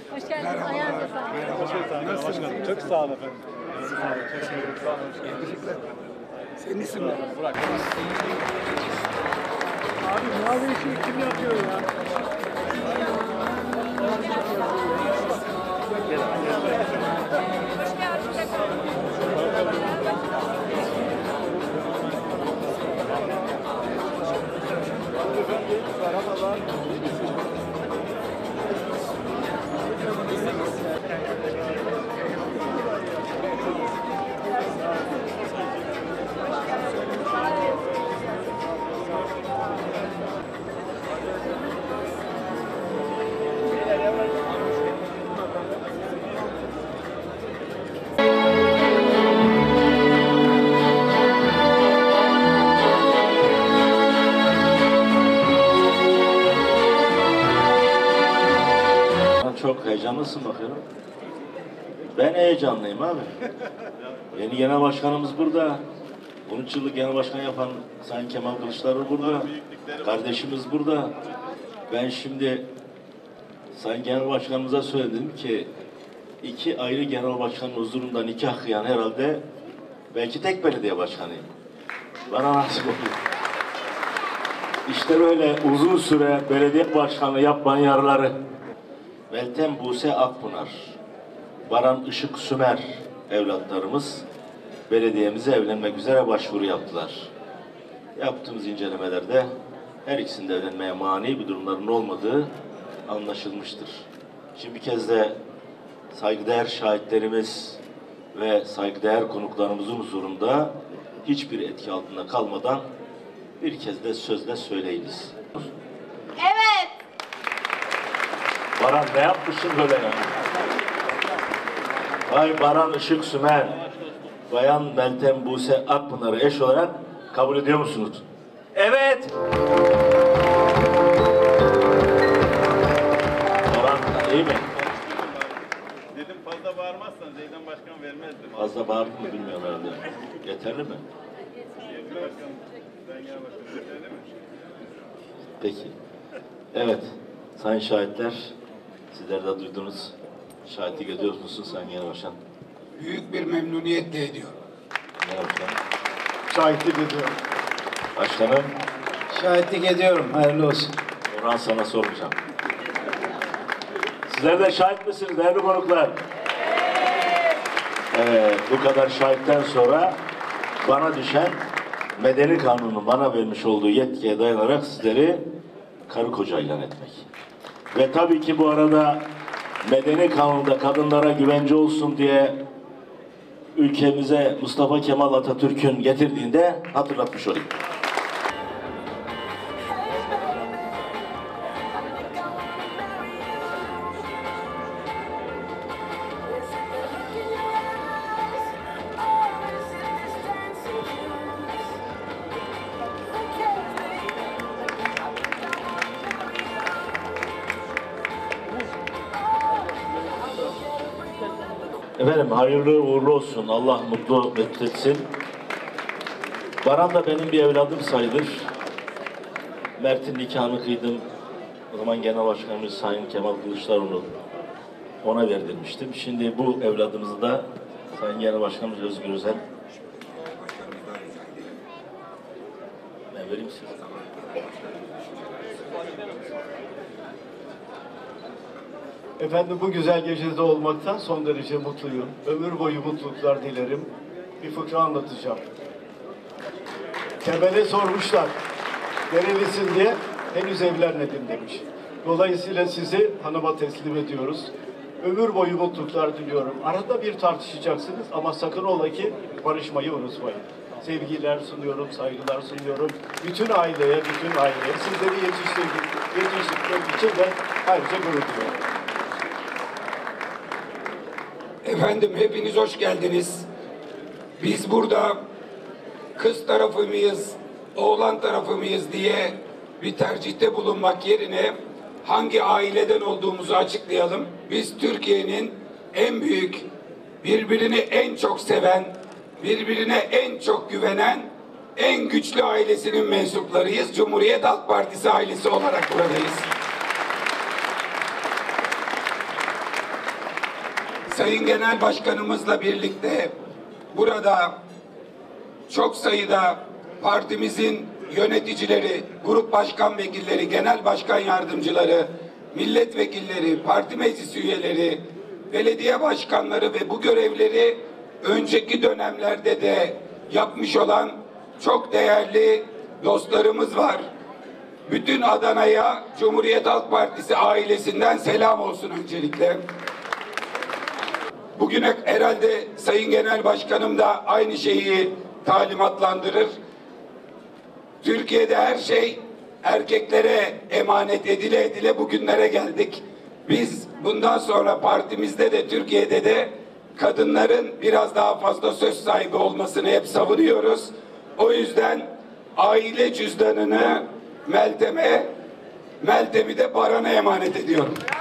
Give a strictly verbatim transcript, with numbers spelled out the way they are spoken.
Hoş geldiniz. Ayağınıza sağlık. Hoş geldiniz başkanım. Çok sağ olun efendim. Sağ olun. Çok sağ olun. Senin isim ne? Burak. Abi mavi işi kim yapıyor ya? Merhabalar. Çok heyecanlısın bakıyorum. Ben heyecanlıyım abi. Yeni genel başkanımız burada. on üç yıllık genel başkan yapan Sayın Kemal Kılıçdaroğlu burada. Kardeşimiz burada. Ben şimdi Sayın Genel Başkanımıza söyledim ki iki ayrı genel başkanın huzurunda nikah kıyan herhalde belki tek belediye başkanıyım. Bana nasip oluyor. İşte böyle uzun süre belediye başkanı yapman yarları. Meltem Buse Akpınar, Baran Işık Sümer evlatlarımız belediyemize evlenmek üzere başvuru yaptılar. Yaptığımız incelemelerde her ikisinde evlenmeye mani bir durumların olmadığı anlaşılmıştır. Şimdi bir kez de saygıdeğer şahitlerimiz ve saygıdeğer konuklarımızın huzurunda hiçbir etki altında kalmadan bir kez de sözle söyleyiniz. Evet. Baran ne yapmışsın böyle ya? Vay Baran Işık Sümer, Bayan Meltem Buse Akpınar'ı eş olarak kabul ediyor musunuz? Evet. Baran iyi mi? Dedim fazla bağırmazsan Zeydan Başkan vermezdim. Fazla bağırdın mı bilmiyorum herhalde. Yeterli mi? Yeterli başkanım. Ben genel başkanım. Yeterli mi? Peki. Evet. Sayın şahitler, sizler de duydunuz. Şahitlik ediyor musunuz Sayın Genel Başkan? Büyük bir memnuniyetle ediyorum. Genel Başkan. Şahitlik ediyorum. Başkanım, Şahitlik ediyorum. Hayırlı olsun. Orhan sana soracağım. Sizler de şahit misiniz değerli konuklar? Evet, bu kadar şahitten sonra bana düşen Medeni Kanun'un bana vermiş olduğu yetkiye dayanarak sizleri karı koca ilan etmek. Ve tabii ki bu arada Medeni Kanun'da kadınlara güvence olsun diye ülkemize Mustafa Kemal Atatürk'ün getirdiğinde hatırlatmış olayım. Efendim hayırlı uğurlu olsun. Allah mutlu mesut etsin. Baran da benim bir evladım sayılır. Mert'in nikahını kıydım. O zaman Genel Başkanımız Sayın Kemal Kılıçdaroğlu ona verdirmiştim. Şimdi bu evladımızı da Sayın Genel Başkanımız Özgür Özel. Ben vereyim size. Efendim bu güzel gecede olmaktan son derece mutluyum. Ömür boyu mutluluklar dilerim. Bir fıkra anlatacağım. Temele sormuşlar, nerelisin diye, henüz evlenmedim demiş. Dolayısıyla sizi hanıma teslim ediyoruz. Ömür boyu mutluluklar diliyorum. Arada bir tartışacaksınız ama sakın ola ki barışmayı unutmayın. Sevgiler sunuyorum, saygılar sunuyorum. Bütün aileye, bütün aileye, sizleri yetiştirdik, yetiştirdiğim için de ayrıca gurur duyuyorum. Efendim hepiniz hoş geldiniz. Biz burada kız tarafı mıyız, oğlan tarafı mıyız diye bir tercihte bulunmak yerine hangi aileden olduğumuzu açıklayalım. Biz Türkiye'nin en büyük, birbirini en çok seven, birbirine en çok güvenen, en güçlü ailesinin mensuplarıyız. Cumhuriyet Halk Partisi ailesi olarak buradayız. Sayın Genel Başkanımızla birlikte burada çok sayıda partimizin yöneticileri, grup başkan vekilleri, genel başkan yardımcıları, milletvekilleri, parti meclis üyeleri, belediye başkanları ve bu görevleri önceki dönemlerde de yapmış olan çok değerli dostlarımız var. Bütün Adana'ya Cumhuriyet Halk Partisi ailesinden selam olsun öncelikle. Bugüne herhalde Sayın Genel Başkanım da aynı şeyi talimatlandırır. Türkiye'de her şey erkeklere emanet edile edile bugünlere geldik. Biz bundan sonra partimizde de Türkiye'de de kadınların biraz daha fazla söz sahibi olmasını hep savunuyoruz. O yüzden aile cüzdanını Meltem'e, Meltem'i de Baran'a emanet ediyorum.